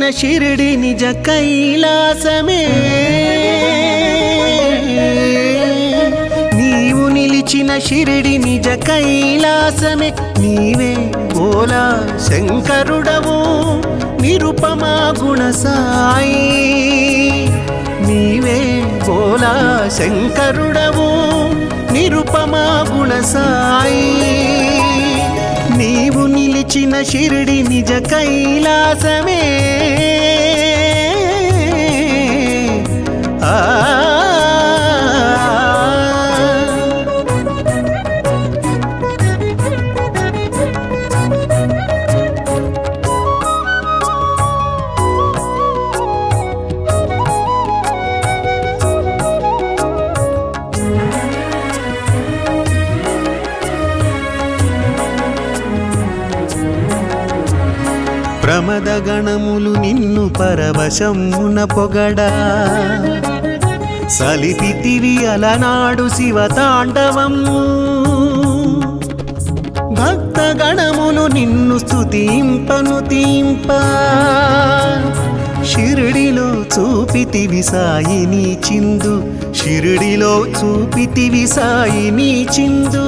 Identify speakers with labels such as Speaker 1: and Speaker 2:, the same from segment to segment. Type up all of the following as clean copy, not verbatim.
Speaker 1: షిరిడి నిజ కైలాసమే నీవు నిలిచిన షిరిడి నిజ కైలాసమే నీవే బోలా శంకరుడవు నిరుపమా గుణ సాయి నీవే బోలా శంకరుడవు నిరుపమా గుణ సాయి నీవు నిలిచిన షిరిడి నిజ కైలాసమే ప్రమద గణములు నిన్ను పరవశమున పొగడా సలిపితివి అలనాడు శివతాండవము భక్త గణములు నిన్ను స్తుతింపను తీంప షిరిడిలో చూపితివి సాయిని చిందు షిరిడిలో చూపితివి సాయిని చిందు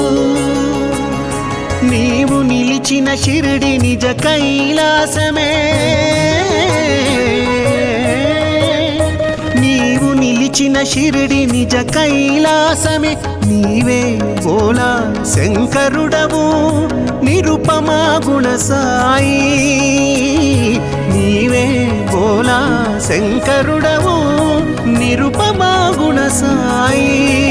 Speaker 1: నీవు నిలిచిన షిరిడి నిజ కైలాసమే నీవు నిలిచిన షిరిడి నిజ కైలాసమే నీవే బోలా శంకరుడవు నిరుపమా గుణ సాయి నీవే బోలా శంకరుడవు నిరుపమా గుణ సాయి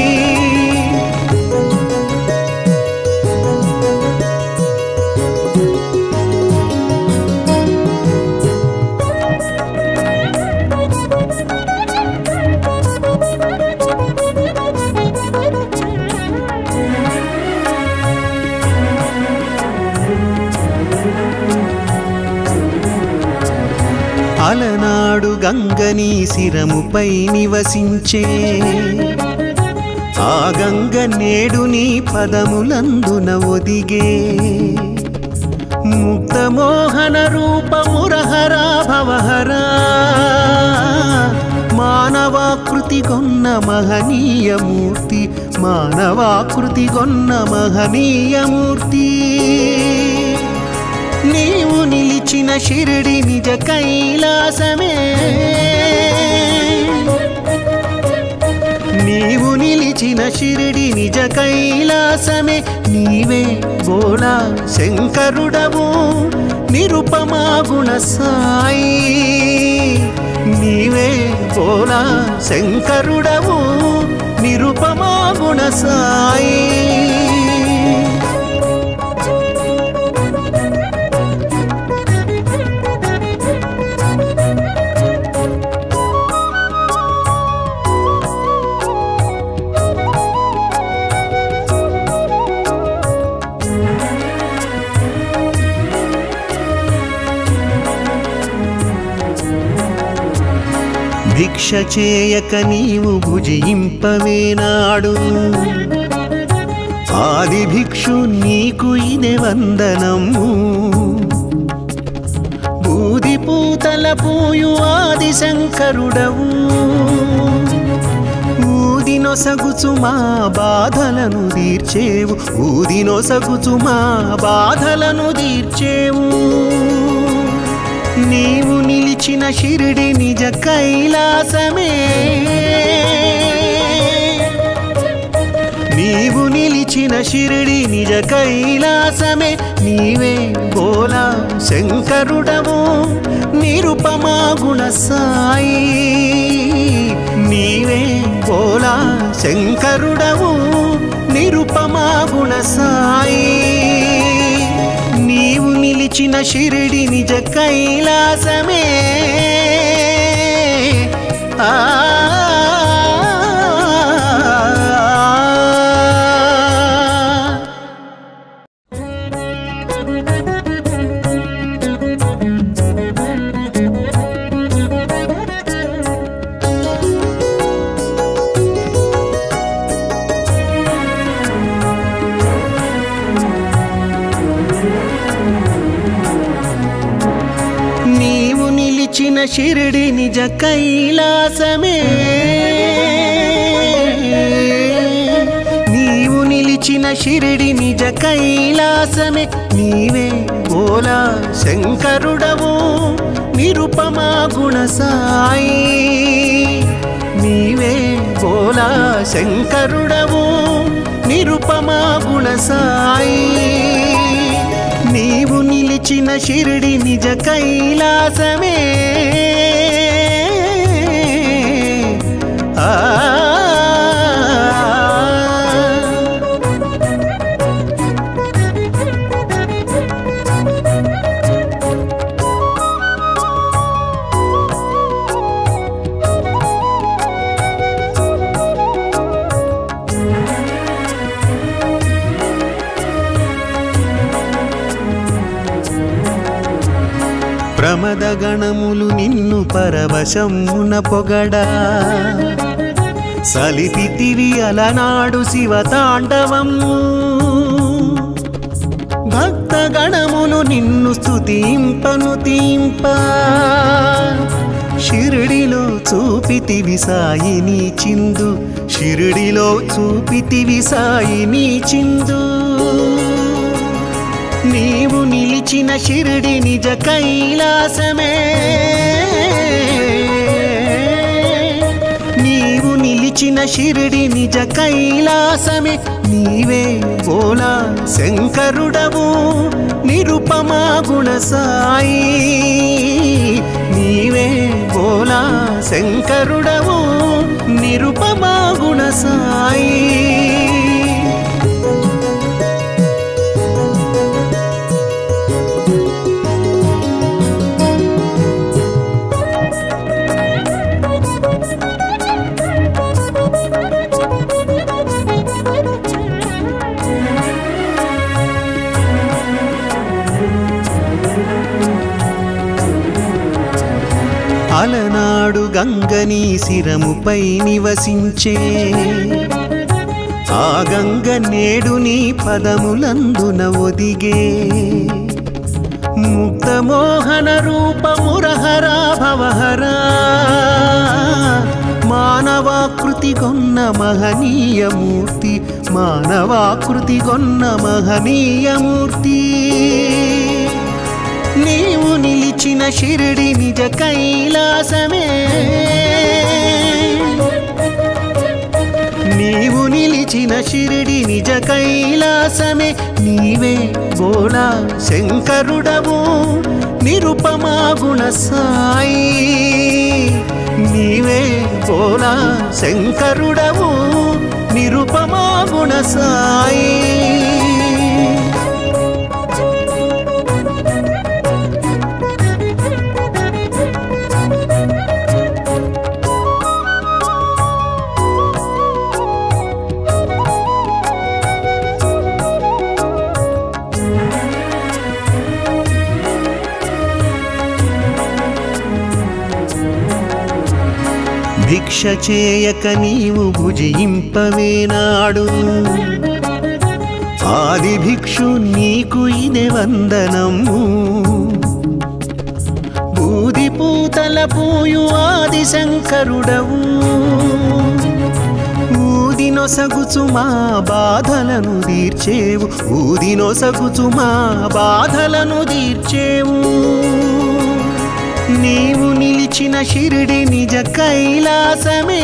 Speaker 1: అలనాడు గంగని శిరముపై నివసించే ఆ గంగ నేడు నీ పదములందున ఒదిగే ముక్తమోహన రూపమురహరా భవహరా మానవాకృతి గొన్న మహనీయమూర్తి మానవాకృతి గొన్న మహనీయమూర్తి నీవు నిలిచిన షిరిడి నిజ కైలాసమే నీవు నిలిచిన షిరిడి నిజ కైలాసమే నీవే బోలా శంకరుడవు నిరుపమా గుణ సాయి నీవే బోలా శంకరుడవు నిరుపమా గుణ సాయి భిక్ష చేయక నీవు భుజింపవేనాడు ఆది భిక్షు నీకు ఇదే వందనము బూది పూతల పూయు ఆది శంకరుడవు ఊదినొసగుచు మా బాధలను తీర్చేవు ఊదినొసగుచు మా బాధలను తీర్చేవు నీవు నిలిచిన షిరిడి నిజ కైలాసమే నీవు నిలిచిన షిరిడి నిజ కైలాసమే నీవే బోలా శంకరుడవు నిరుపమా గుణ సాయి నీవే బోలా శంకరుడవు నిరుపమా గుణ సాయి నీవు నిలిచిన షిరిడి నిజ కైలాసమే షిరిడి నిజ కైలాసమే నీవు నిలిచిన షిరిడి నిజ కైలాసమే నీవే బోలా శంకరుడవు నిరుపమా గుణ సాయి నీవే బోలా శంకరుడవు నిరుపమా గుణ సాయి నీవు నిలిచిన షిరిడి నిజ కైలాసమే ప్రమద గణములు నిన్ను పరవశమున పొగడా సలిపితివి అలనాడు శివతాండవము భక్త గణములు నిన్ను స్తుతింపను తీంప షిరిడిలో చూపితివి సాయిని చిందు షిరిడిలో చూపితివి సాయిని చిందు నీవు నిలిచిన షిరిడి నిజ కైలాసమే నీవు నిలిచిన షిరిడి నిజ కైలాసమే నీవే బోలా శంకరుడవు నిరుపమా గుణ సాయి నీవే బోలా శంకరుడవు నిరుపమా గుణ సాయి అలనాడు గంగని శిరముపై నివసించే ఆ గంగ నేడు నీ పదములందున ఒదిగే ముక్తమోహన రూపమురహరా భవహరా మానవాకృతి గొన్న మహనీయమూర్తి మానవాకృతి గొన్న మహనీయమూర్తి నీవు నిలిచిన షిరిడి నిజ కైలాసమే నీవు నిలిచిన షిరిడి నిజ కైలాసమే నీవే బోలా శంకరుడవు నిరుపమా గుణ సాయి నీవే బోలా శంకరుడవు నిరుపమా గుణ సాయి భిక్ష చేయక నీవు భుజింపవేనాడు ఆది భిక్షు నీకు ఇదే వందనము బూది పూతల పూయు ఆది శంకరుడవు ఊదినొసగుచు మా బాధలను తీర్చేవు ఊదినొసగుచు మా బాధలను తీర్చేవు నీవు నిలిచిన షిరిడి నిజ కైలాసమే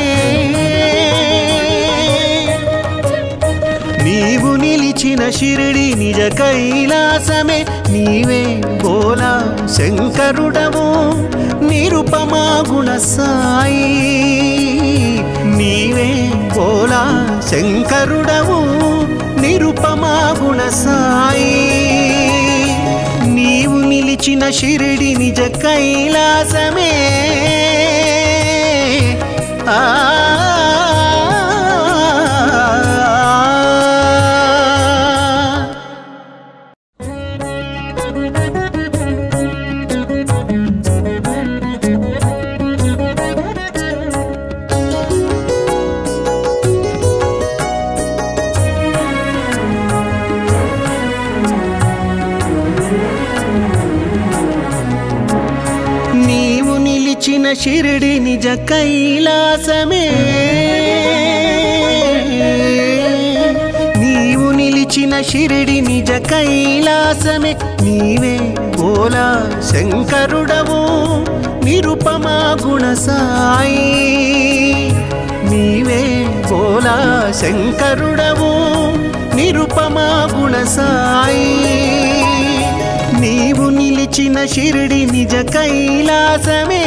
Speaker 1: నీవు నిలిచిన షిరిడి నిజ కైలాసమే నీవే బోలా శంకరుడవు నిరుపమా గుణ సాయి నీవే బోలా శంకరుడవు నిరుపమా గుణ సాయి నీవు నిలిచిన షిరిడి నిజ కైలాసమే షిరిడి నిజ కైలాసమే నీవు నిలిచిన షిరిడి నిజ కైలాసమే నీవే బోలా శంకరుడవు నిరుపమా గుణ సాయి నీవే బోలా శంకరుడవు నిరుపమా గుణ సాయి నీవు నిలిచిన షిరిడి నిజ కైలాసమే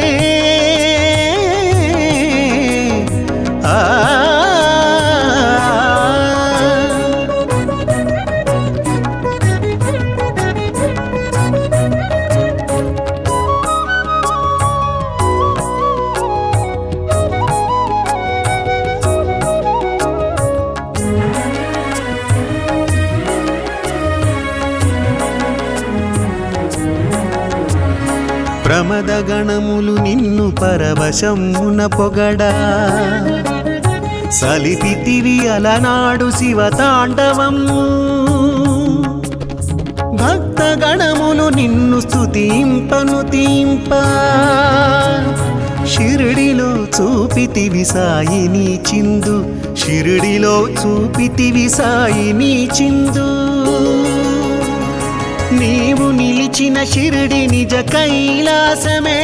Speaker 1: ప్రమద గణములు నిన్ను పరవశమున పొగడా సలిపితివి అలనాడు శివతాండవము భక్త గణములు నిన్ను స్తుతింపను తీంప షిరిడిలో చూపితివి సాయిని చిందు షిరిడిలో చూపితివి సాయిని చిందు నీవు నిలిచిన షిరిడి నిజ కైలాసమే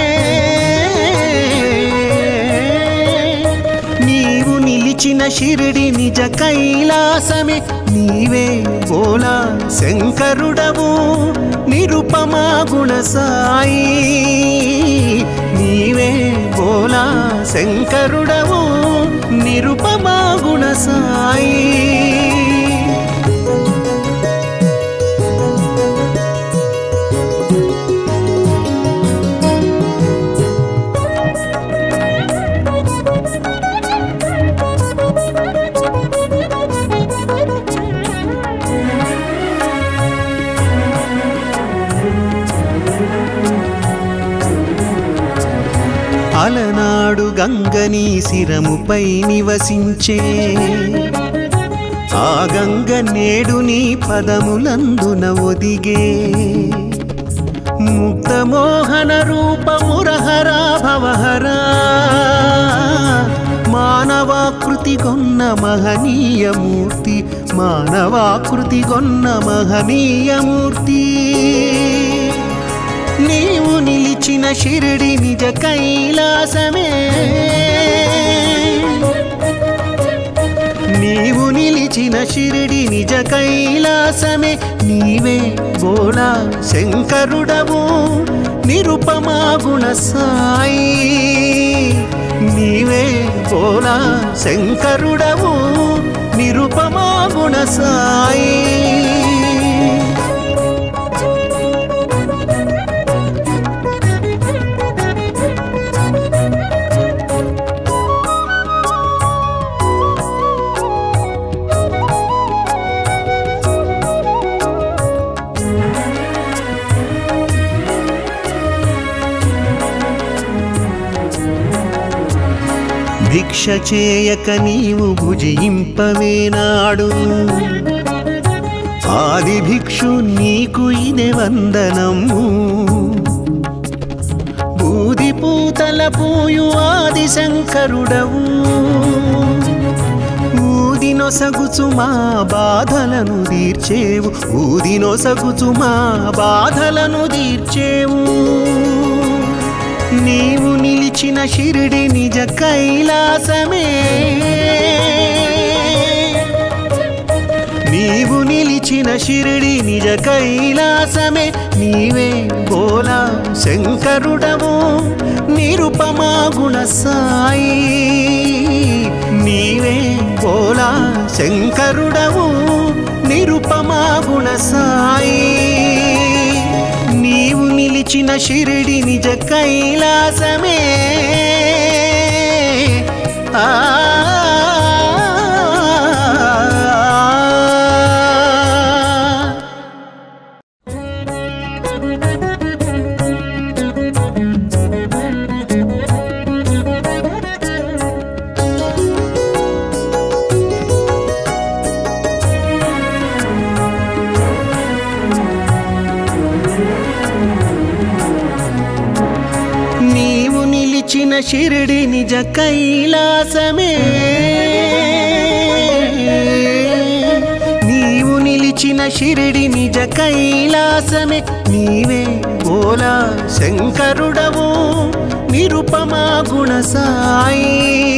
Speaker 1: నీవు నిలిచిన షిరిడి నిజ కైలాసమే నీవే బోలా శంకరుడవు నిరుపమా గుణ సాయి నీవే బోలా శంకరుడవు నిరుపమా గుణ సాయి అలనాడు గంగని శిరముపై నివసించే ఆ గంగ నేడు నీ పదములందున ఒదిగే ముక్తమోహన రూపమురహరా భవహరా మానవాకృతి గొన్న మహనీయమూర్తి మానవాకృతి గొన్న మహనీయమూర్తి నీవు నిలిచిన షిరిడి నిజ కైలాసమే నీవు నిలిచిన షిరిడి నిజ కైలాసమే నీవే బోలా శంకరుడవు నిరుపమా గుణ సాయి నీవే బోలా శంకరుడవు నిరుపమా గుణ సాయి భిక్ష చేయక నీవు భుజింపవేనాడు ఆది భిక్షు నీకు ఇదే వందనము బూది పూతల పూయు ఆది శంకరుడవు ఊదినొసగుచు మా బాధలను తీర్చేవు ఊదినొసగుచు మా బాధలను తీర్చేవు నీవు నిలిచిన షిరిడి నిజ కైలాసమే నీవు నిలిచిన షిరిడి నిజ కైలాసమే నీవే బోలా శంకరుడవు నిరుపమా గుణ సాయి నీవే బోలా శంకరుడవు నిరుపమా గుణ సాయి నీవు నిలిచిన షిరిడి నిజ కైలాసమే షిరిడి నిజ కైలాసమే నీవు నిలిచిన షిరిడి నిజ కైలాసమే నీవే బోలా శంకరుడవు నిరుపమా గుణ సాయి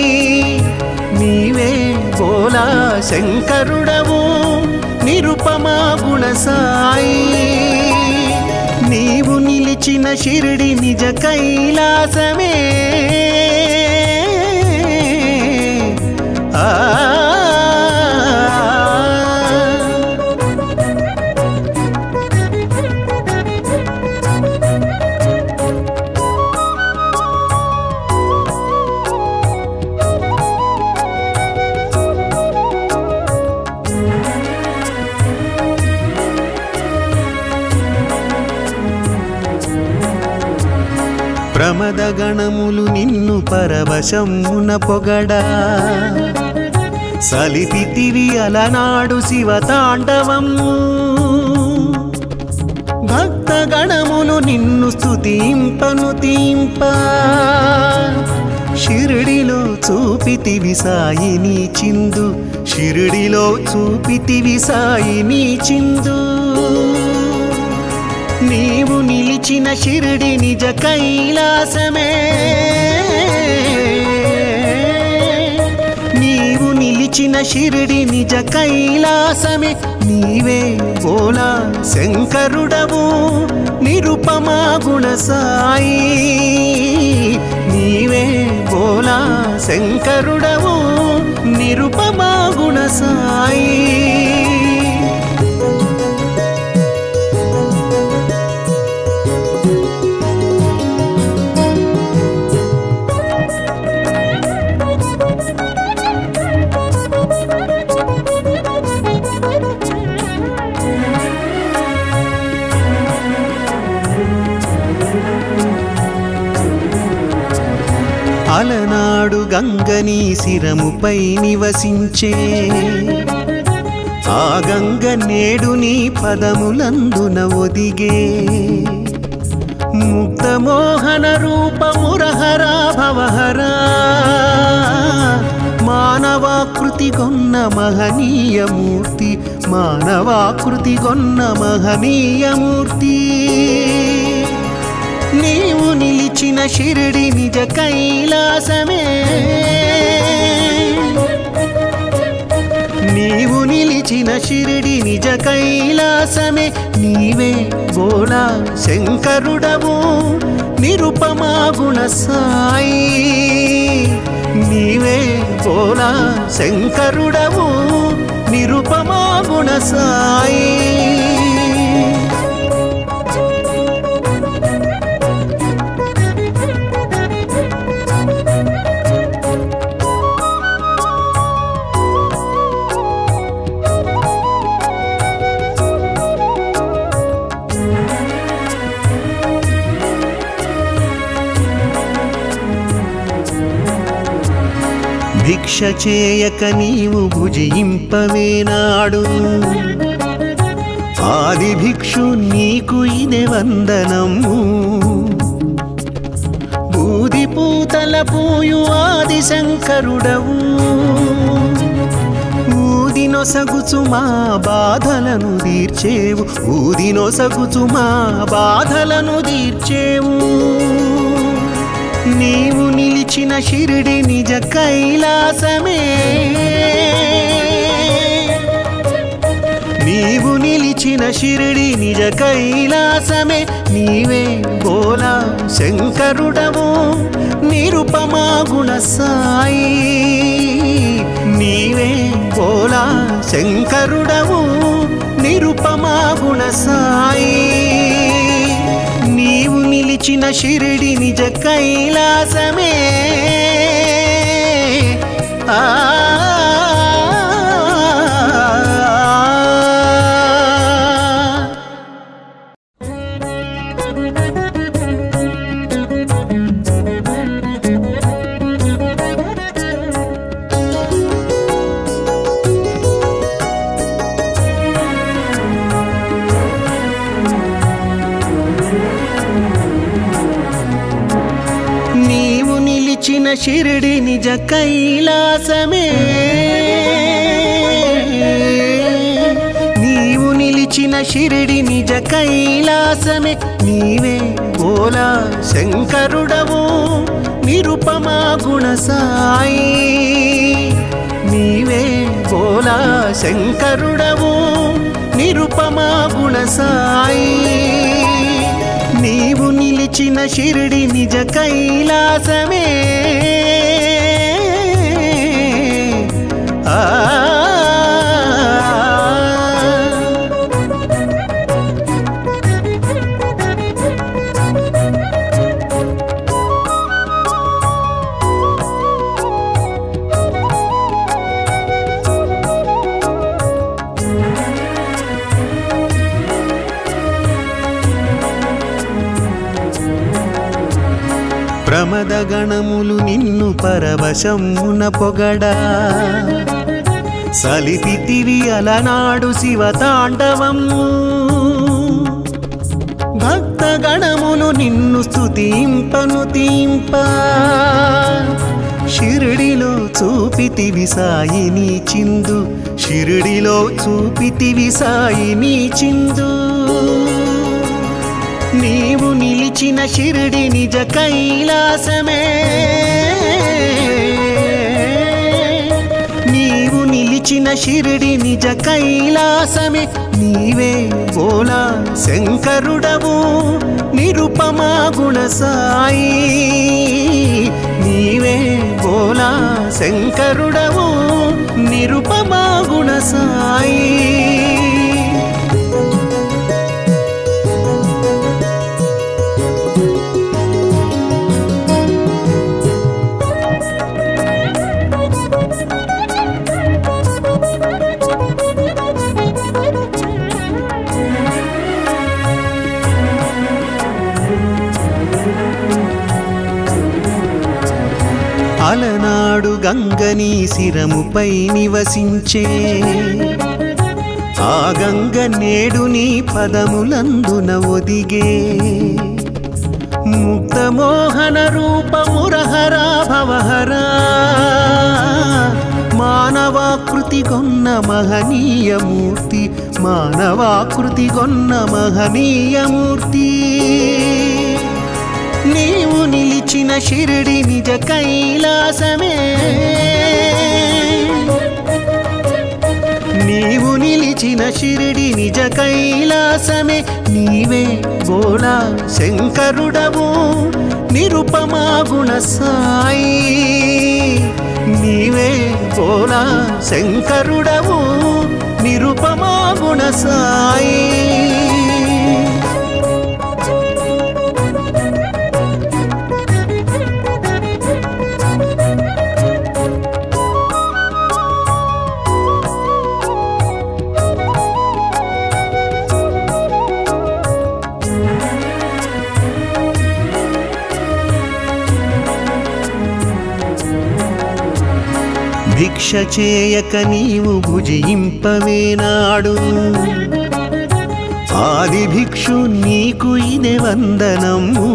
Speaker 1: నీవే బోలా శంకరుడవు నిరుపమా గుణ సాయి నీవు నిలిచిన షిరిడి నిజ కైలాసమే ప్రమద గణములు నిన్ను పరవశమున పొగడా సలిపితివి అలనాడు శివతాండవము భక్త గణములు నిన్ను స్తుతింపను తీంప షిరిడిలో చూపితివి సాయిని చిందు షిరిడిలో చూపితివి సాయిని చిందు నీవు నిలిచిన షిరిడి నిజ కైలాసమే నీవు నిలిచిన షిరిడి నిజ కైలాసమే నీవే బోలా శంకరుడవు నిరుపమా గుణ సాయి నీవే బోలా శంకరుడవు నిరుపమా గుణ సాయి అలనాడు గంగని శిరముపై నివసించే ఆ గంగ నేడు నీ పదములందున ఒదిగే ముక్తమోహన రూపమురహరా భవహరా మానవాకృతి గొన్న మహనీయమూర్తి మానవాకృతి గొన్న మహనీయమూర్తి నీవు నిలిచిన షిరిడి నిజ కైలాసమే నీవు నిలిచిన షిరిడి నిజ కైలాసమే నీవే బోలా శంకరుడవు నిరుపమా గుణ సాయి నీవే బోలా శంకరుడవు నిరుపమా గుణ సాయి భిక్ష చేయక నీవు భుజింపవేనాడు ఆది భిక్షు నీకు ఇదే వందనము బూది పూతల పూయు ఆది శంకరుడవు ఊదినొసగుచు మా బాధలను తీర్చేవు ఊదినొసగుచు మా బాధలను తీర్చేవు నీవు నిలిచిన షిరిడి నిజ కైలాసమే నీవు నిలిచిన షిరిడి నిజ కైలాసమే నీవే బోలా శంకరుడవు నిరుపమా గుణ సాయి నీవే బోలా శంకరుడవు నిరుపమా గుణ సాయి నీవు నిలిచిన షిరిడి నిజ కైలాసమే షిరిడి నిజ కైలాసమే నీవు నిలిచిన షిరిడి నిజ కైలాసమే నీవే బోలా శంకరుడవు నిరుపమా గుణ సాయి నీవే బోలా శంకరుడవు నిరుపమా గుణ సాయి నీవు నిలిచిన షిరిడి నిజ కైలాసమే ప్రమదగణములు నిన్ను పరవశమున పొగడా సలిపితివి అలనాడు శివతాండవము భక్తగణములు నిన్ను స్తుతింపను తీంప షిరిడిలో చూపితివి సాయిని చిందు షిరిడిలో చూపితివి సాయిని చిందు నీవు నిలిచిన షిరిడి నిజ కైలాసమే నీవు నిలిచిన షిరిడి నిజ కైలాసమే నీవే బోలా శంకరుడవు నిరుపమా గుణ సాయి నీవే బోలా శంకరుడవు నిరుపమా గుణ సాయి అలనాడు గంగని శిరముపై నివసించే ఆ గంగ నేడు నీ పదములందున ఒదిగే ముక్తమోహన రూపమురహరా భవహరా మానవాకృతి గొన్న మహనీయమూర్తి మానవాకృతి గొన్న మహనీయమూర్తి నీవు నిలిచిన షిరిడి నిజ కైలాసమే నీవు నిలిచిన షిరిడి నిజ కైలాసమే నీవే బోలా శంకరుడవు నిరుపమా గుణ సాయి నీవే బోలా శంకరుడవు నిరుపమా గుణ సాయి భిక్ష చేయక నీవు భుజింపవేనాడు ఆది భిక్షు నీకు ఇదే వందనము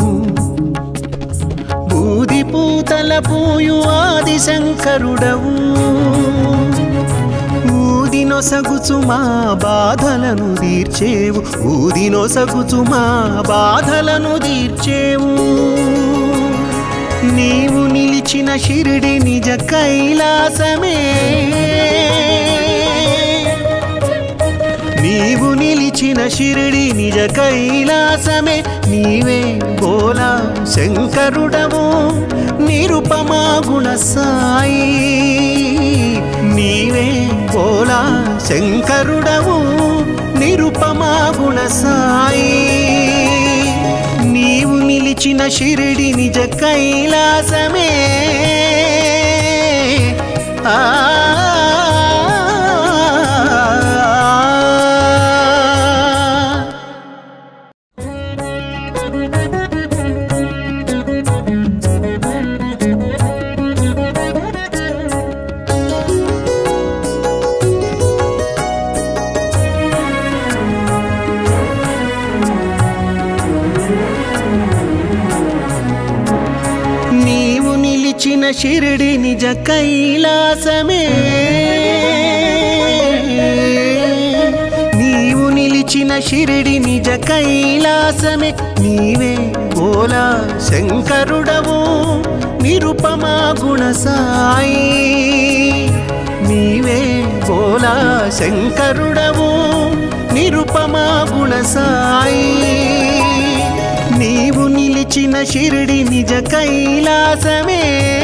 Speaker 1: బూది పూతల పూయు ఆది శంకరుడవు ఊదినొసగుచు మా బాధలను తీర్చేవు ఊదినొసగుచు మా బాధలను తీర్చేవు నీవు నిలిచిన షిరిడి నిజ కైలాసమే నీవు నిలిచిన షిరిడి నిజ కైలాసమే నీవే బోలా శంకరుడవు నిరుపమా గుణ సాయి నీవే బోలా శంకరుడవు నిరుపమా గుణ సాయి నీవు నిలిచిన షిరిడి నిజ కైలాసమే షిరిడి నిజ కైలాసమే నీవు నిలిచిన షిరిడి నిజ కైలాసమే నీవే బోలా శంకరుడవు నిరుపమా గుణ సాయి నీవే బోలా శంకరుడవు నిరుపమా గుణ సాయి నీవు నిలిచిన షిరిడి నిజ కైలాసమే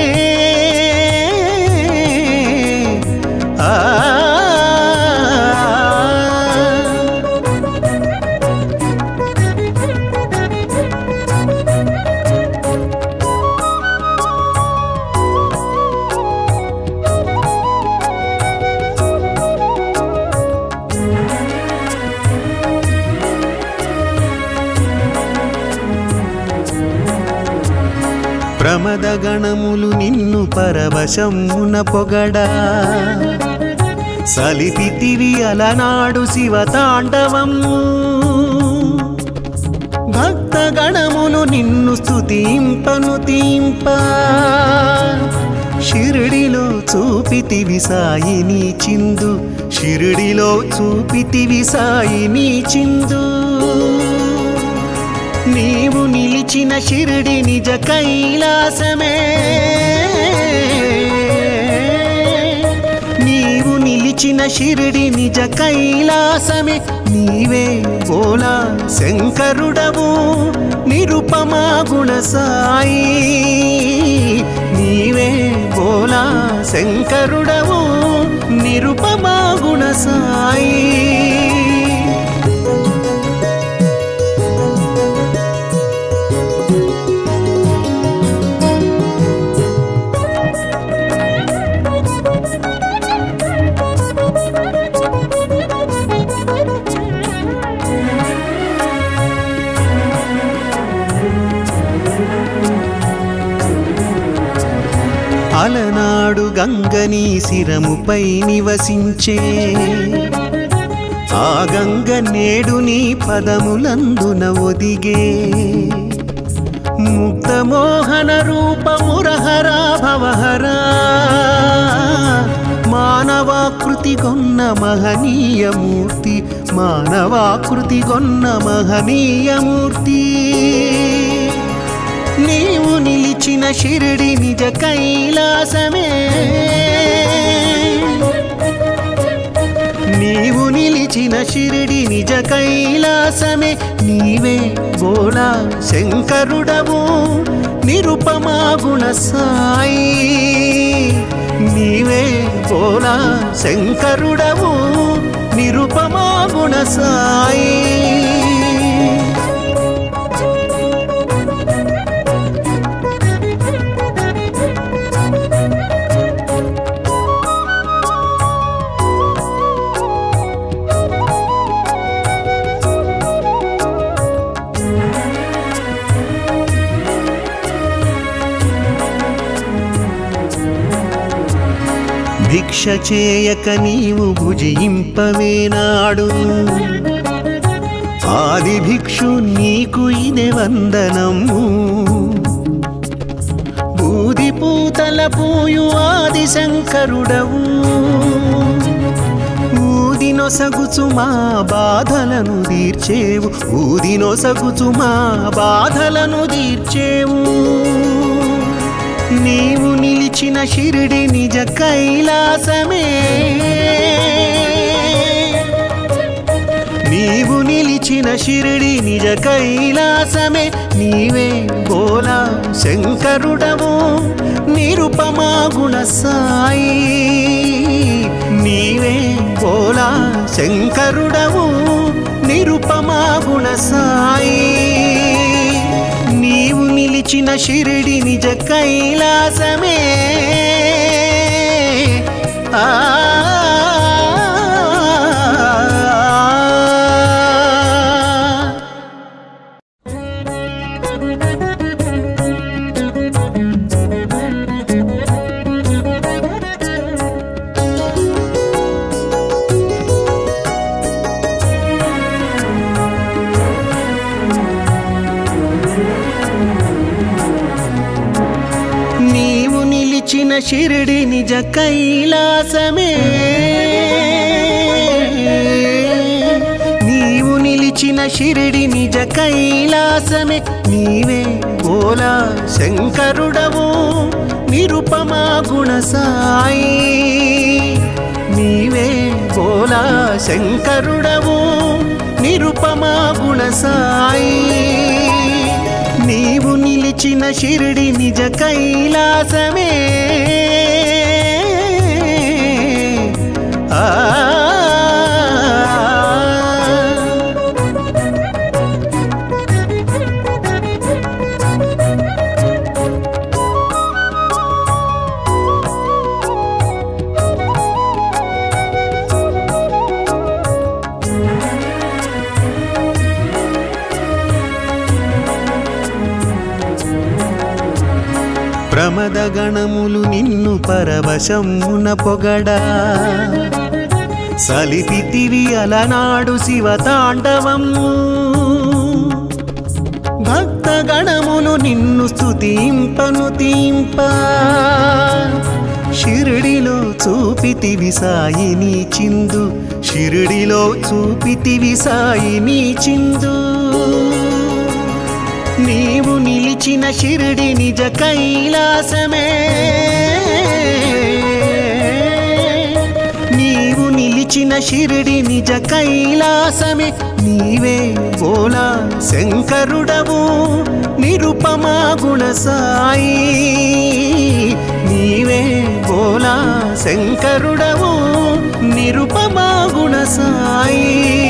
Speaker 1: ప్రమద గణములు నిన్ను పరవశమున పొగడా సలిపితివి అలనాడు శివతాండవము భక్త గణములు నిన్ను స్తుతింపను తీంప షిరిడిలో చూపితివి సాయిని చిందు షిరిడిలో చూపితివి సాయిని చిందు నీవు నిలిచిన షిరిడి నిజ కైలాసమే నీవు నిలిచిన షిరిడి నిజ కైలాసమే నీవే బోలా శంకరుడవు నిరుపమా గుణ సాయి నీవే బోలా శంకరుడవు నిరుపమా గుణ సాయి అలనాడు గంగని శిరముపై నివసించే ఆ గంగ నేడు నీ పదములందున ఒదిగే ముక్తమోహన రూపమురహరా భవహరా మానవాకృతి గొన్న మహనీయమూర్తి మానవాకృతి గొన్న మహనీయమూర్తి నీవు నిలిచిన షిరిడి నిజ కైలాసమే నీవు నిలిచిన షిరిడి నిజ కైలాసమే నీవే బోలా శంకరుడవు నిరుపమా గుణ సాయి నీవే బోలా శంకరుడవు నిరుపమా గుణ సాయి భిక్ష చేయక నీవు భుజింపవేనాడు ఆది భిక్షు నీకు ఇదే వందనము బూది పూతల పూయు ఆది శంకరుడవు ఊదినొసగుచు మా బాధలను తీర్చేవు ఊదినొసగుచు మా బాధలను తీర్చేవు నీవు నిలిచిన షిరిడి నిజ కైలాసమే నీవు నిలిచిన షిరిడి నిజ కైలాసమే నీవే బోలా శంకరుడవు నిరుపమా గుణ సాయి నీవే బోలా శంకరుడవు నిరుపమా గుణ సాయి నీవు నిలిచిన షిరిడి నిజ కైలాసమే ఆ షిరిడి నిజ కైలాసమే నీవు నిలిచిన షిరిడి నిజ కైలాసమే నీవే బోలా శంకరుడవు నిరుపమా గుణ సాయి నీవే బోలా శంకరుడవు నిరుపమా గుణ సాయి నీవు నిలిచిన షిరిడి నిజ కైలాసమే ప్రమద గణములు నిన్ను పరవశమున పొగడా సలిపితివి అలనాడు శివతాండవము భక్త గణములు నిన్ను స్తుతింపను తీంప షిరిడిలో చూపితివి సాయిని చిందు షిరిడిలో చూపితివి సాయిని చిందు నీవు నిలిచిన షిరిడి నిజ కైలాసమే నీవు నిలిచిన షిరిడి నిజ కైలాసమే నీవే బోలా శంకరుడవు నిరుపమా గుణ సాయి నీవే బోలా శంకరుడవు నిరుపమా గుణ సాయి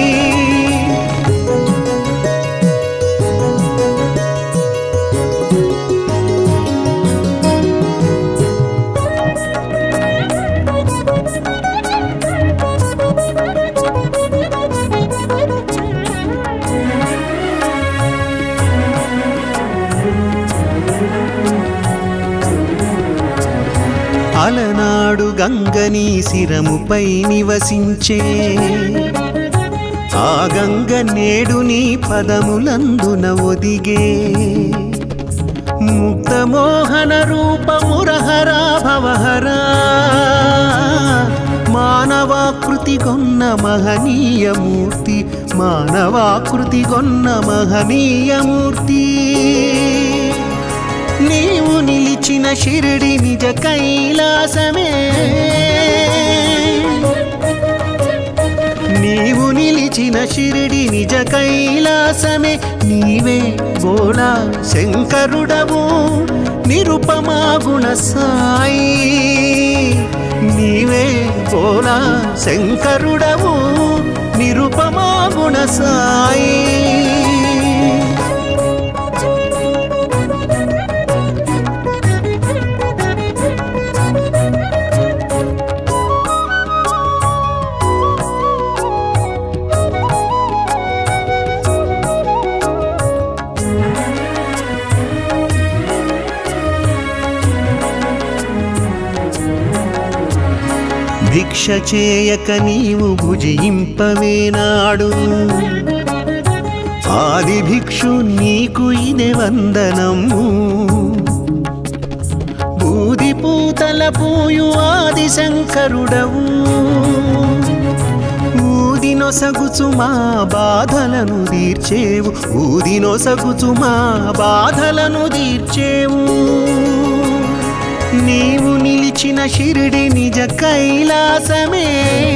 Speaker 1: అలనాడు గంగని శిరముపై నివసించే ఆ గంగ నేడు నీ పదములందున ఒదిగే ముక్తమోహన రూపమురహరా భవహరా మానవాకృతి గొన్న మహనీయమూర్తి మానవాకృతి గొన్న మహనీయమూర్తి నీవు నిలిచిన షిరిడి నిజ కైలాసమే నీవు నిలిచిన షిరిడి నిజ కైలాసమే నీవే బోలా శంకరుడవు నిరుపమా గుణ సాయి నీవే బోలా శంకరుడవు నిరుపమా గుణ సాయి భిక్ష చేయక నీవు భుజింపవేనాడు ఆది భిక్షు నీకు ఇదే వందనము బూది పూతల పూయు ఆది శంకరుడవు ఊదినొసగుచు మా బాధలను తీర్చేవు ఊదినొసగుచు మా బాధలను తీర్చేవు నీవు నిలిచిన షిరిడి నిజ కైలాసమే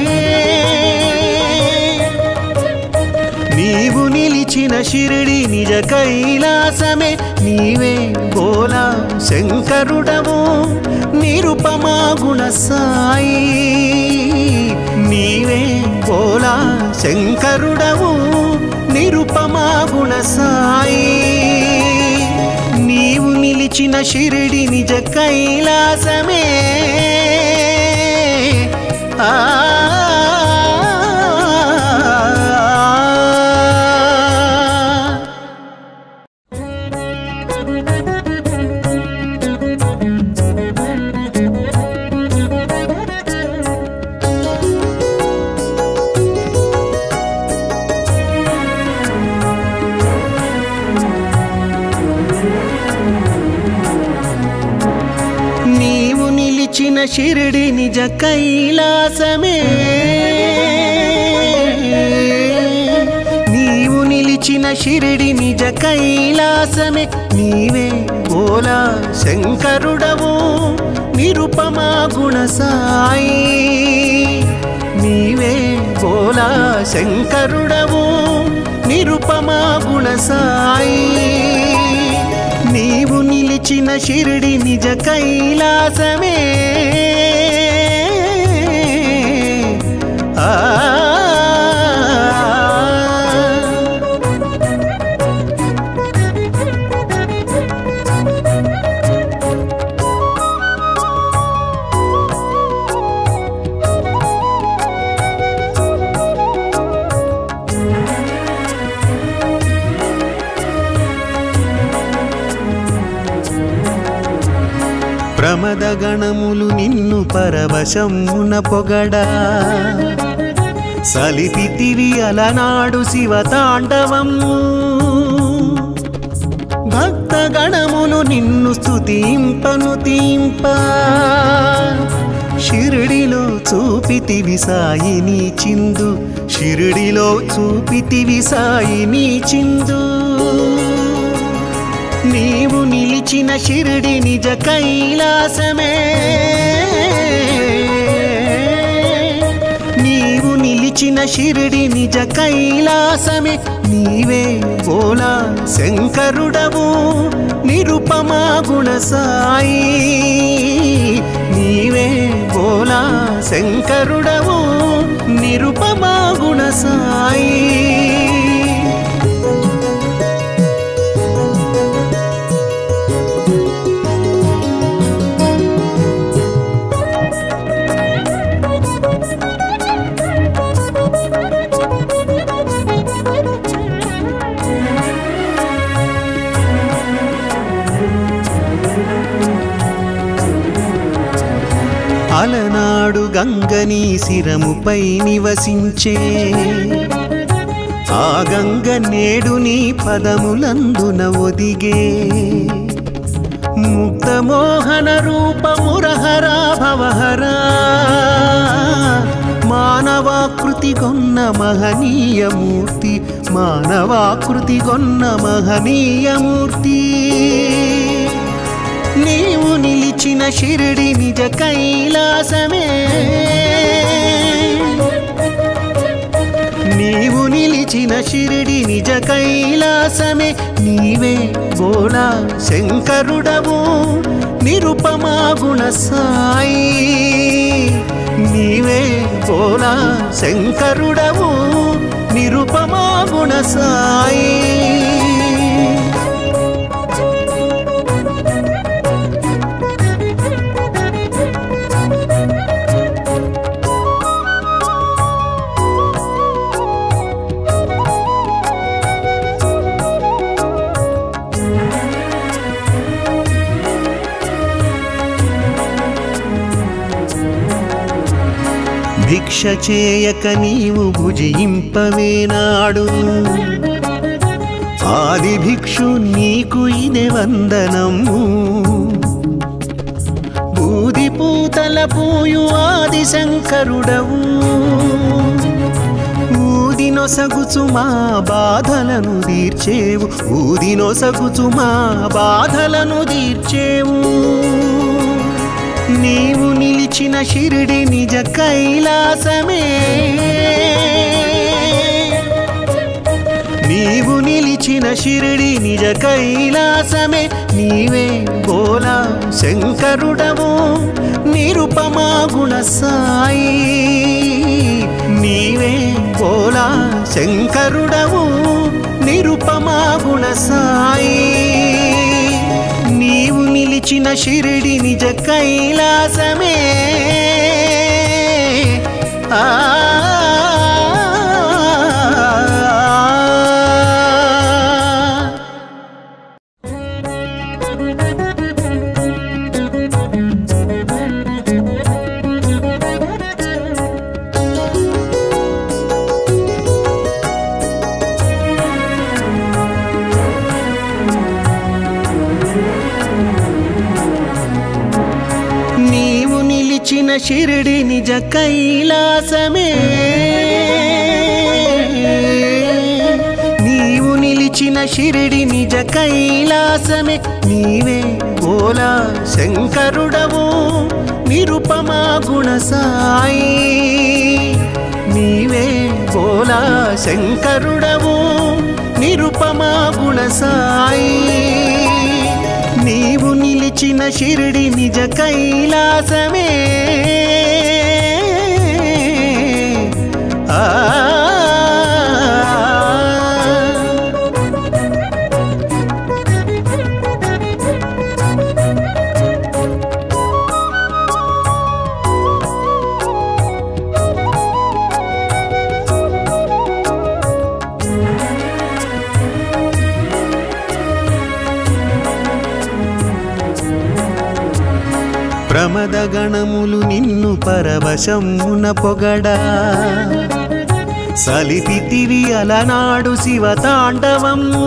Speaker 1: నీవు నిలిచిన షిరిడి నిజ కైలాసమే నీవే బోలా శంకరుడవు నిరుపమా గుణ సాయి నీవే బోలా శంకరుడవు నిరుపమా గుణ సాయి నీవు నిలిచిన షిరిడి నిజ కైలాసమే షిరిడి నిజ కైలాసమే నీవు నిలిచిన షిరిడి నిజ కైలాసమే నీవే బోలా శంకరుడవు నిరుపమా గుణ సాయి నీవే బోలా శంకరుడవు నిరుపమా గుణ సాయి నీవు నిలిచిన షిరిడి నిజ కైలాసమే ప్రమద గణములు నిన్ను పరవశమున పొగడా సలిపితివి అలనాడు శివతాండవము భక్త గణములు నిన్ను స్తుతింపను తీంప షిరిడిలో చూపితివి సాయిని చిందు షిరిడిలో చూపితివి సాయిని చిందు నీవు నిలిచిన షిరిడి నిజ కైలాసమే నీవు నిలిచిన షిరిడి నిజ కైలాసమే నీవే బోలా శంకరుడవు నిరుపమా గుణ సాయి నీవే బోలా శంకరుడవు నిరుపమా గుణ సాయి అలనాడు గంగని శిరముపై నివసించే ఆ గంగ నేడు నీ పదములందున ఒదిగే ముక్తమోహన రూపమురహరా భవహరా మానవాకృతి గొన్న మహనీయమూర్తి మానవాకృతి గొన్న మహనీయమూర్తి నీవు నిలిచిన షిరిడి నిజ కైలాసమే నీవు నిలిచిన షిరిడి నిజ కైలాసమే నీవే బోలా శంకరుడవు నిరుపమా గుణ సాయి నీవే బోలా శంకరుడవు నిరుపమా గుణ సాయి భిక్ష చేయక నీవు భుజింపవేనాడు ఆది భిక్షు నీకు ఇదే వందనము బూది పూతల పూయు ఆది శంకరుడవు ఊదినొసగుచు మా బాధలను తీర్చేవు ఊదినొసగుచు మా బాధలను తీర్చేవు నీవు నిలిచిన షిరిడి నిజ కైలాసమే నీవు నిలిచిన షిరిడి నిజ కైలాసమే నీవే బోలా శంకరుడవు నిరుపమా గుణ సాయి నీవే బోలా శంకరుడవు నిరుపమా గుణ సాయి నీవు నిలిచిన షిరిడి నిజ కైలాసమే షిరిడి నిజ కైలాసమే నీవు నిలిచిన షిరిడి నిజ కైలాసమే నీవే బోలా శంకరుడవు నిరుపమా గుణ సాయి నీవే బోలా శంకరుడవు నిరుపమా గుణ సాయి నీవు నిలిచిన షిరిడి నిజ కైలాసమే ప్రమద గణములు నిన్ను పరవశమున పొగడా సలిపితివి అలనాడు శివతాండవము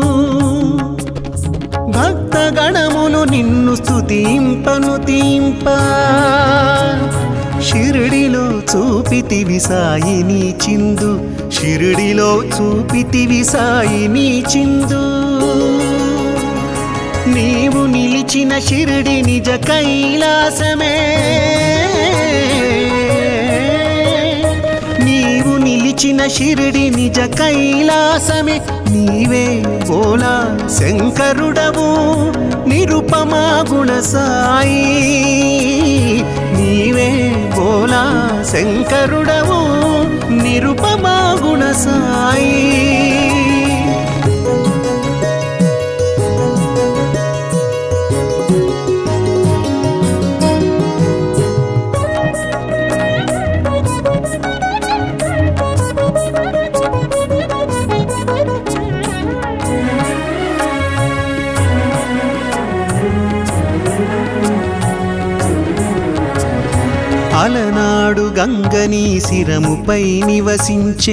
Speaker 1: భక్త గణములు నిన్ను స్తుతింపను తీంప షిరిడిలో చూపితివి సాయిని చిందు షిరిడిలో చూపితివి సాయిని చిందు నీవు నిలిచిన షిరిడి నిజ కైలాసమే నీవు నిలిచిన షిరిడి నిజ కైలాసమే నీవే బోలా శంకరుడవు నిరుపమా గుణ సాయి నీవే బోలా శంకరుడవు నిరుపమా గుణ సాయి అలనాడు గంగని శిరముపై నివసించే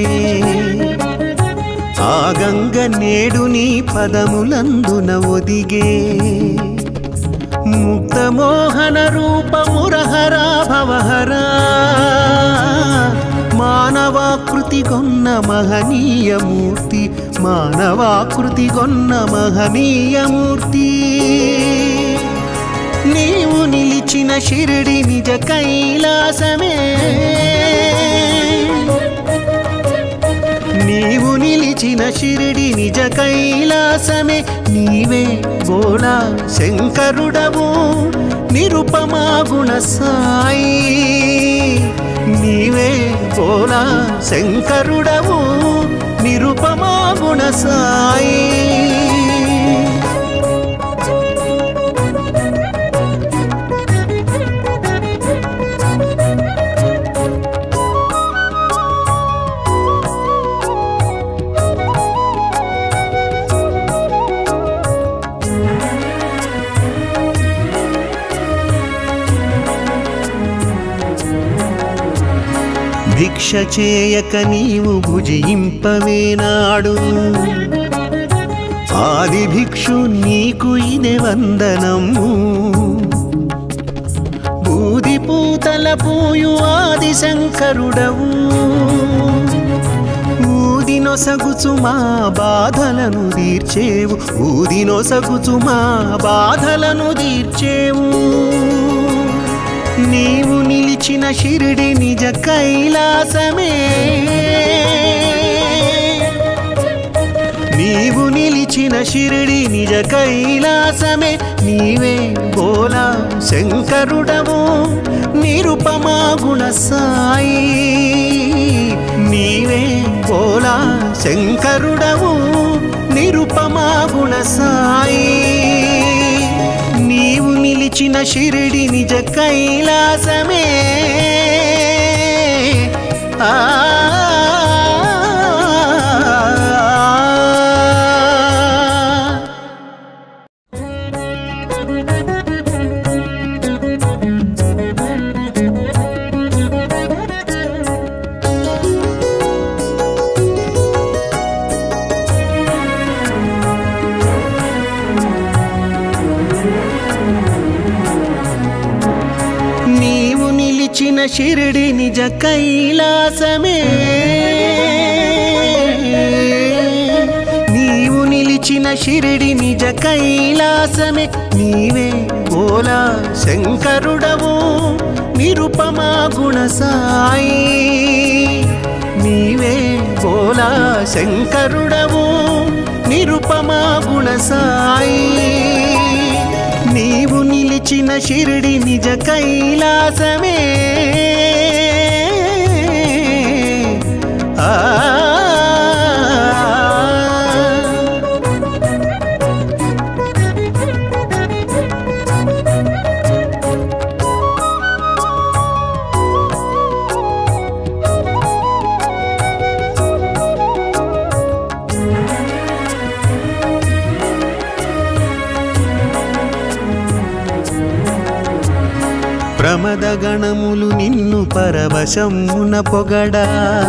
Speaker 1: ఆ గంగ నేడు నీ పదములందున ఒదిగే ముక్తమోహన రూపమురహరా భవహరా మానవాకృతి గొన్న మహనీయమూర్తి మానవాకృతి గొన్న మహనీయమూర్తి నీవు నిలిచిన షిరిడి నిజ కైలాసమే నీవు నిలిచిన షిరిడి నిజ కైలాసమే నీవే బోలా శంకరుడవు నిరుపమా గుణ సాయి నీవే బోలా శంకరుడవు నిరుపమా గుణ సాయి భిక్ష చేయక నీవు భుజింపవేనాడు ఆది భిక్షు నీకు ఇదే వందనము బూది పూతల పూయు ఆది శంకరుడవు ఊదినొసగుచు మా బాధలను తీర్చేవు ఊదినొసగుచు మా బాధలను తీర్చేవు నీవు నిలిచిన షిరిడి నిజ కైలాసమే నీవు నిలిచిన షిరిడి నిజ కైలాసమే నీవే బోలా శంకరుడవు నిరుపమా గుణ సాయి నీవే బోలా శంకరుడవు నిరుపమా గుణ సాయి నీవు నిలిచిన షిరిడి నిజ కైలాసమే షిరిడి నిజ కైలాసమే నీవు నిలిచిన షిరిడి నిజ కైలాసమే నీవే బోలా శంకరుడవు నిరుపమా గుణ సాయి నీవే బోలా శంకరుడవు నిరుపమా గుణ సాయి నీవు నిలిచిన షిరిడి నిజ కైలాసమే ప్రమదగణములు నిన్ను పరవశమున పొగడా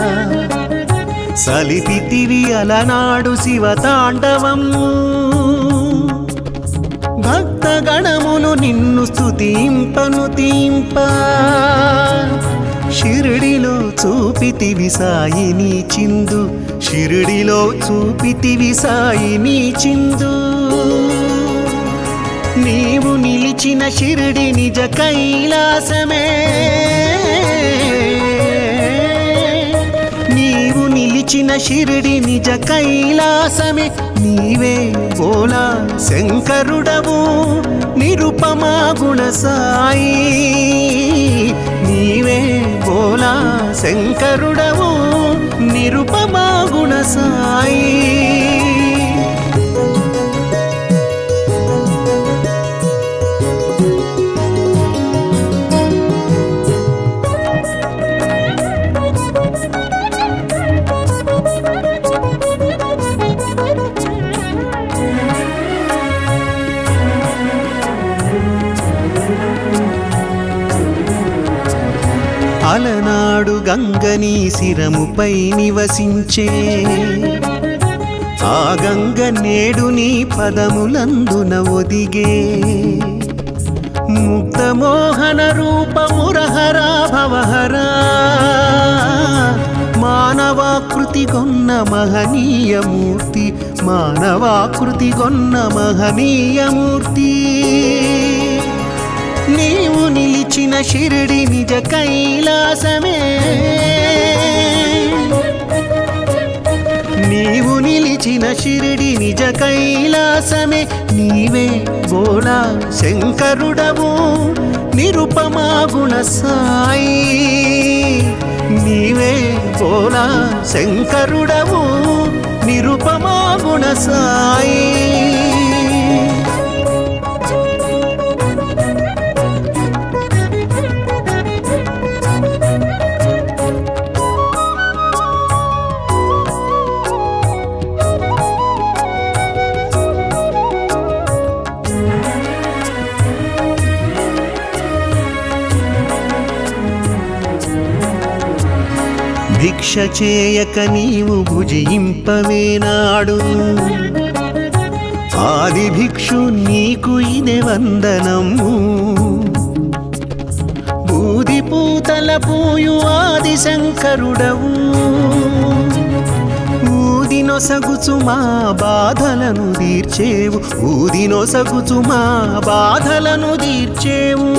Speaker 1: సలిపితివి అలనాడు శివతాండవము భక్తగణములు నిన్ను స్తుతింపను తీంప షిరిడిలో చూపితివి సాయిని చిందు షిరిడిలో చూపితివి సాయిని చిందు నీవు నిలిచిన షిరిడి నిజ కైలాసమే నీవు నిలిచిన షిరిడి నిజ కైలాసమే నీవే బోలా శంకరుడవు నిరుపమా గుణ సాయి నీవే బోలా శంకరుడవు నిరుపమా గుణ సాయి అలనాడు గంగని శిరముపై నివసించే ఆ గంగ నేడు నీ పదములందున ఒదిగే ముక్తమోహన రూపమురహరా భవహరా మానవాకృతి గొన్న మహనీయమూర్తి మానవాకృతి గొన్న మహనీయమూర్తి నీవు నిలిచిన షిరిడి నిజ కైలాసమే నీవు నిలిచిన షిరిడి నిజ కైలాసమే నీవే బోలా శంకరుడవు నిరుపమా గుణ సాయి నీవే బోలా శంకరుడవు నిరుపమా గుణ సాయి భిక్ష చేయక నీవు భుజింపవేనాడు ఆది భిక్షు నీకు ఇదే వందనము బూది పూతల పూయు ఆది శంకరుడవు ఊదినొసగుచు మా బాధలను తీర్చేవు ఊదినొసగుచు మా బాధలను తీర్చేవు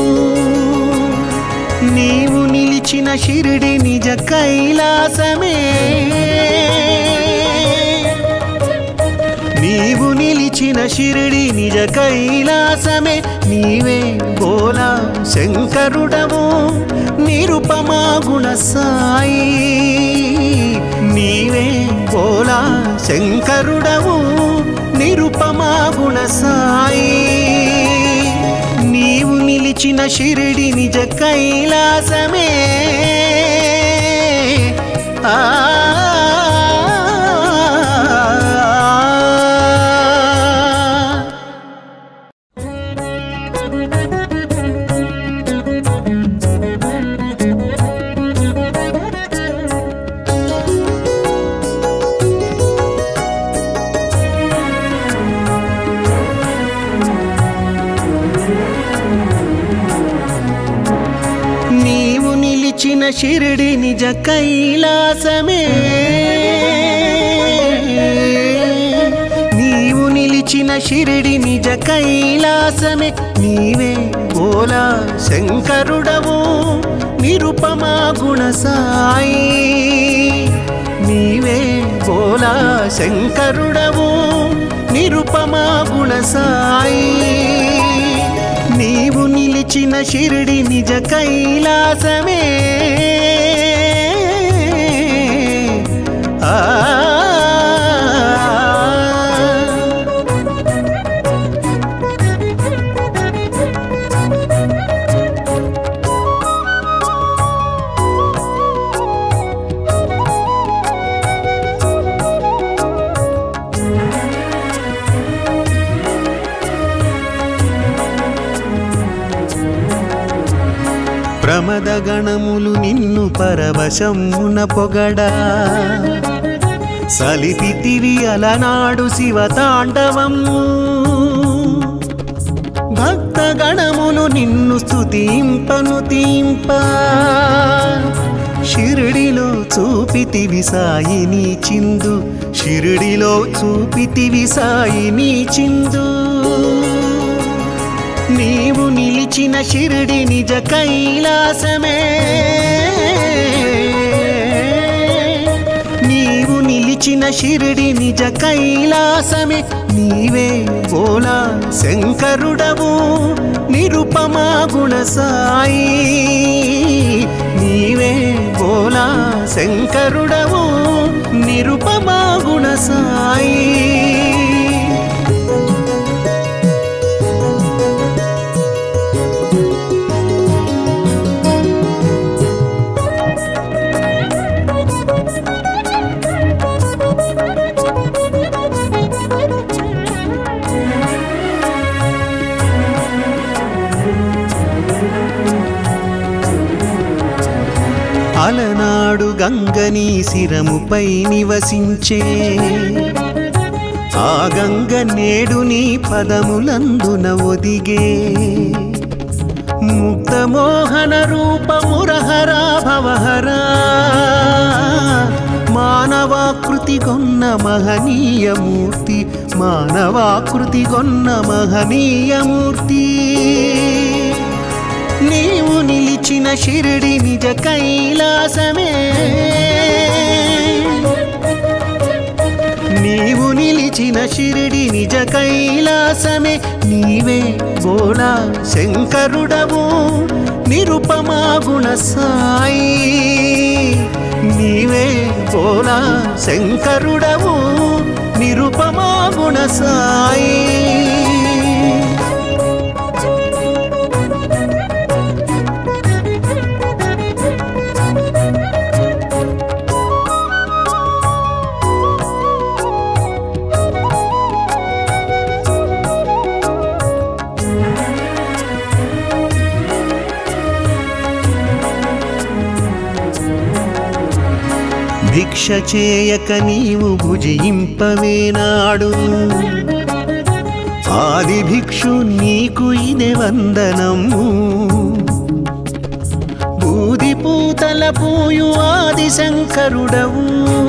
Speaker 1: నీవు నిలిచిన షిరిడి నిజ కైలాసమే నీవు నిలిచిన షిరిడి నిజ కైలాసమే నీవే బోలా శంకరుడవు నిరుపమా గుణ సాయి నీవే బోలా శంకరుడవు నిరుపమా గుణ సాయి నీవు నిలిచిన షిరిడి నిజ కైలాసమే షిరిడి నిజ కైలాసమే నీవు నిలిచిన షిరిడి నిజ కైలాసమే నీవే బోలా శంకరుడవు నిరుపమా గుణ సాయి నీవే బోలా శంకరుడవు నిరుపమా గుణ సాయి నీవు నిలిచిన షిరిడి నిజ కైలాసమే ప్రమద గణములు నిన్ను పరవశమున పొగడా సలిపితివి అలనాడు శివతాండవము భక్త గణములు నిన్ను స్తుతింపను తీంప షిరిడిలో చూపితివి సాయిని చిందు షిరిడిలో చూపితివి సాయిని చిందు నీవు నిలిచిన షిరిడి నిజ కైలాసమే నీవు నిలిచిన షిరిడి నిజ కైలాసమే నీవే బోలా శంకరుడవు నిరుపమా గుణ సాయి నీవే బోలా శంకరుడవు నిరుపమా గుణ సాయి అలనాడు గంగని శిరముపై నివసించే ఆ గంగ నేడు నీ పదములందున ఒదిగే ముక్తమోహన రూపమురహరా భవహరా మానవాకృతి గొన్న మహనీయమూర్తి మానవాకృతి గొన్న మహనీయమూర్తి నీవు నిలిచిన షిరిడి నిజ కైలాసమే నీవు నిలిచిన షిరిడి నిజ కైలాసమే నీవే బోలా శంకరుడవు నిరుపమా గుణ సాయి నీవే బోలా శంకరుడవు నిరుపమా గుణ సాయి భిక్ష చేయక నీవు భుజింపవేనాడు ఆది భిక్షు నీకు ఇదే వందనము బూది పూతల పూయు ఆది శంకరుడవు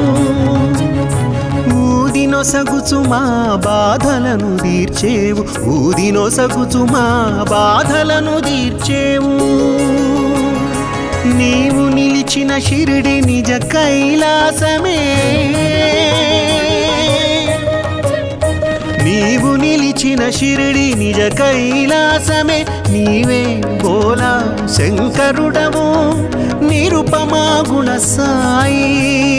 Speaker 1: ఊదినొసగుచు మా బాధలను తీర్చేవు ఊదినొసగుచు మా బాధలను తీర్చేవు నీవు నిలిచిన షిరిడి నిజ కైలాసమే నీవు నిలిచిన షిరిడి నిజ కైలాసమే నీవే బోలా శంకరుడవు నిరుపమా గుణ సాయి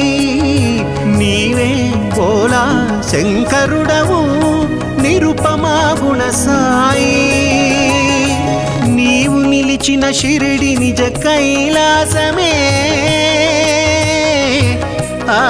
Speaker 1: నీవే బోలా శంకరుడవు నిరుపమా గుణ సాయి నీవు నిలిచిన షిరిడి నిజ కైలాసమే ఆ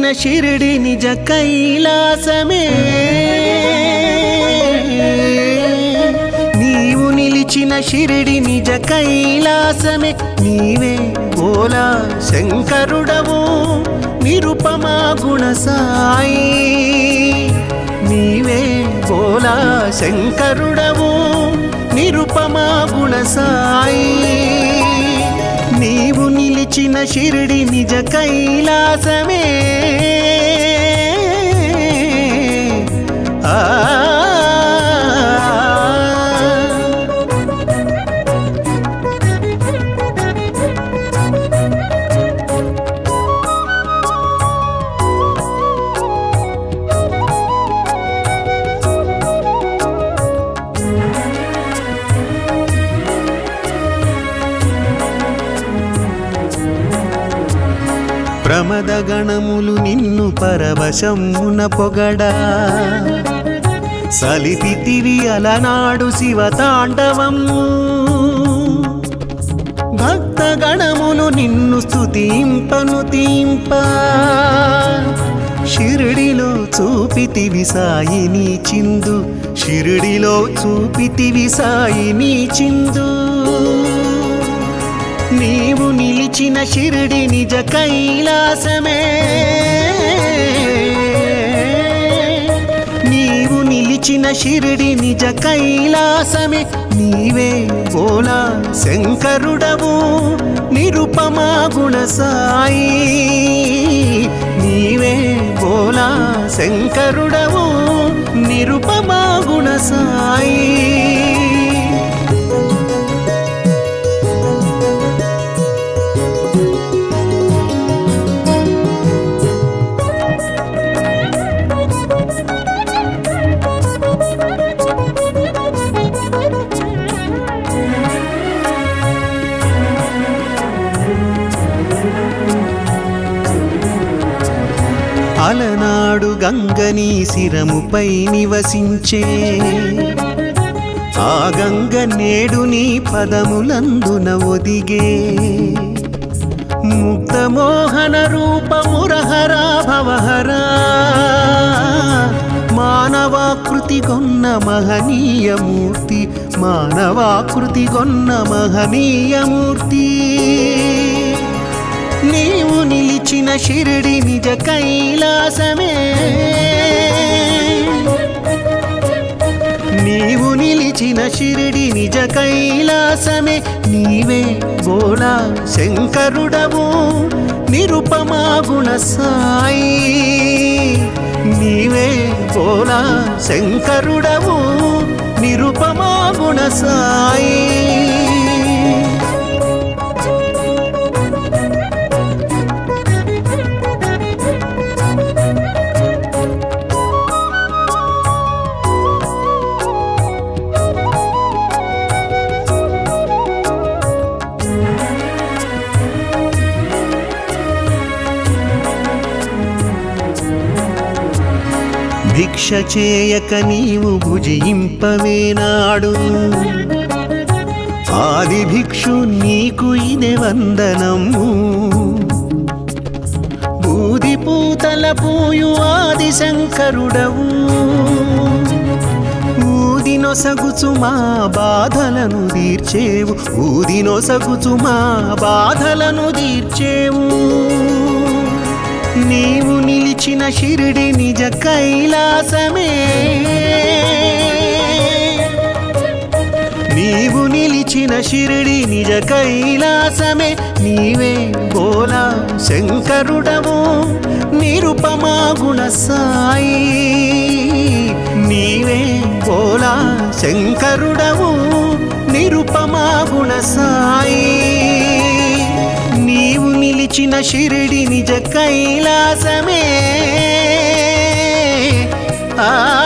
Speaker 1: షిరిడి నిజ కైలాసమే నీవు నిలిచిన షిరిడి నిజ కైలాసమే నీవే బోలా శంకరుడవు నిరుపమా గుణ సాయి నీవే బోలా శంకరుడవు నిరుపమా గుణ సాయి నీవు నిలిచిన షిరిడి నిజ కైలాసమే ప్రమద గణములు నిన్ను పరవశమున పొగడా సలిపితివి అలనాడు శివతాండవము భక్త గణములు నిన్ను స్తుతింపను తీంప షిరిడిలో చూపితివి సాయిని చిందు షిరిడిలో చూపితివి సాయిని చిందు నీవు నిలిచిన షిరిడి నిజ కైలాసమే నీవు నిలిచిన షిరిడి నిజ కైలాసమే నీవే బోలా శంకరుడవు నిరుపమా గుణ సాయి నీవే బోలా శంకరుడవు నిరుపమా గుణ సాయి అలనాడు గంగని శిరముపై నివసించే ఆ గంగ నేడు నీ పదములందున ఒదిగే ముక్తమోహన రూపమురహరా భవహరా మానవాకృతి గొన్న మహనీయమూర్తి మానవాకృతి గొన్న మహనీయమూర్తి నీవు నిలిచిన షిరిడి నిజ కైలాసమే నీవు నిలిచిన షిరిడి నిజ కైలాసమే నీవే బోలా శంకరుడవు నిరుపమా గుణ సాయి నీవే బోలా శంకరుడవు నిరుపమా గుణ సాయి భిక్ష చేయక నీవు భుజింపవేనాడు ఆది భిక్షు నీకు ఇదే వందనము బూది పూతల పూయు ఆది శంకరుడవు ఊదినొసగుచు మా బాధలను తీర్చేవు ఊదినొసగుచు మా బాధలను తీర్చేవు నీవు నిలిచిన షిరిడి నిజ కైలాసమే నీవు నిలిచిన షిరిడి నిజ కైలాసమే నీవే బోలా శంకరుడవు నిరుపమా గుణ సాయి నీవే బోలా శంకరుడవు నిరుపమా గుణ సాయి నీవు నిలిచిన షిరిడి నిజ కైలాసమే